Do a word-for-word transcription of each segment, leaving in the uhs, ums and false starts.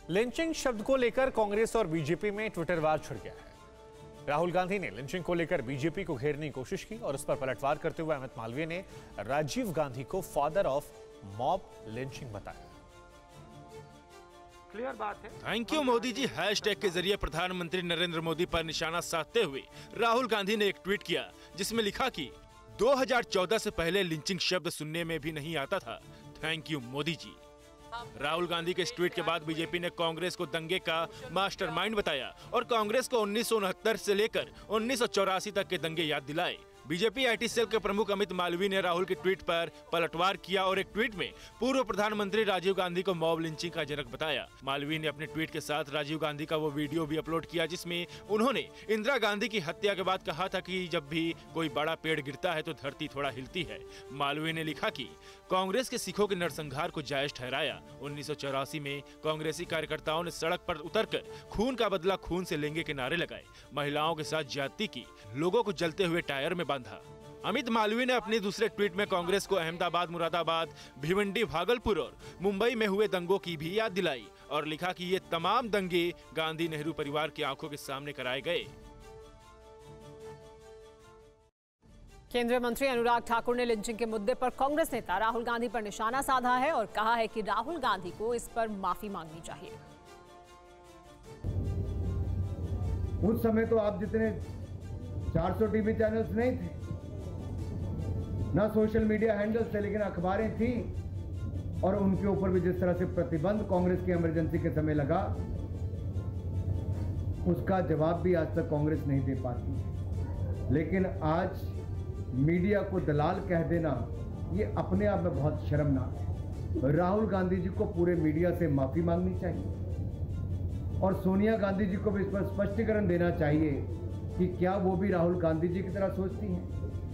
Lynching शब्द को लेकर कांग्रेस और बीजेपी में ट्विटर वार छिड़ गया है। राहुल गांधी ने लिंचिंग को लेकर बीजेपी को घेरने की कोशिश की और उस पर पलटवार करते हुए अमित मालवीय ने राजीव गांधी को फादर ऑफ मॉब लिंचिंग बताया। क्लियर बात है। Thank you Modi ji hashtag के जरिए प्रधानमंत्री नरेंद्र मोदी पर निशाना साधते हुए राहुल गांधी ने एक ट्वीट किया जिसमें लिखा कि दो हज़ार चौदह से पहले लिंचिंग शब्द सुनने में भी नहीं आता था। Thank you Modi ji. राहुल गांधी के इस ट्वीट के बाद बीजेपी ने कांग्रेस को दंगे का मास्टरमाइंड बताया और कांग्रेस को उन्नीस सौ उनहत्तर से लेकर उन्नीस सौ चौरासी तक के दंगे याद दिलाए। बीजेपी आईटी सेल के प्रमुख अमित मालवीय ने राहुल के ट्वीट पर पलटवार किया और एक ट्वीट में पूर्व प्रधानमंत्री राजीव गांधी को मॉब लिंचिंग का जनक बताया। मालवीय ने अपने ट्वीट के साथ राजीव गांधी का वो वीडियो भी अपलोड किया जिसमें उन्होंने इंदिरा गांधी की हत्या के बाद कहा था कि जब भी कोई बड़ा पेड़ गिरता है तो धरती थोड़ा हिलती है। मालवीय ने लिखा कि कांग्रेस के सिखों के नरसंहार को जायज ठहराया। उन्नीस सौ चौरासी में कांग्रेसी कार्यकर्ताओं ने सड़क पर उतरकर खून का बदला खून से लेंगे के नारे लगाए, महिलाओं के साथ ज्यादती की, लोगों को जलते हुए टायर में बांधा। अमित मालवीय ने अपने दूसरे ट्वीट में कांग्रेस को अहमदाबाद, मुरादाबाद, भिवंडी, भागलपुर और मुंबई में हुए दंगों की भी याद दिलाई और लिखा कि ये तमाम दंगे गांधी नेहरू परिवार की आंखों के सामने कराए गए। केंद्रीय मंत्री अनुराग ठाकुर ने लिंचिंग के मुद्दे पर कांग्रेस नेता राहुल गांधी पर निशाना साधा है और कहा है कि राहुल गांधी को इस पर माफी मांगनी चाहिए। उस समय तो आप जितने चार सौ टीवी चैनल्स नहीं थे, ना सोशल मीडिया हैंडल्स थे, लेकिन अखबारें थी और उनके ऊपर भी जिस तरह से प्रतिबंध कांग्रेस की इमरजेंसी के समय लगा, उसका जवाब भी आज तक कांग्रेस नहीं दे पाती। लेकिन आज मीडिया को दलाल कह देना ये अपने आप में बहुत शर्मनाक है। राहुल गांधी जी को पूरे मीडिया से माफी मांगनी चाहिए और सोनिया गांधी जी को भी इस पर स्पष्टीकरण देना चाहिए कि क्या वो भी राहुल गांधी जी की तरह सोचती हैं।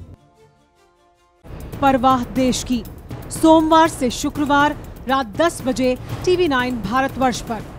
परवाह देश की, सोमवार से शुक्रवार रात दस बजे टीवी नाइन भारतवर्ष पर।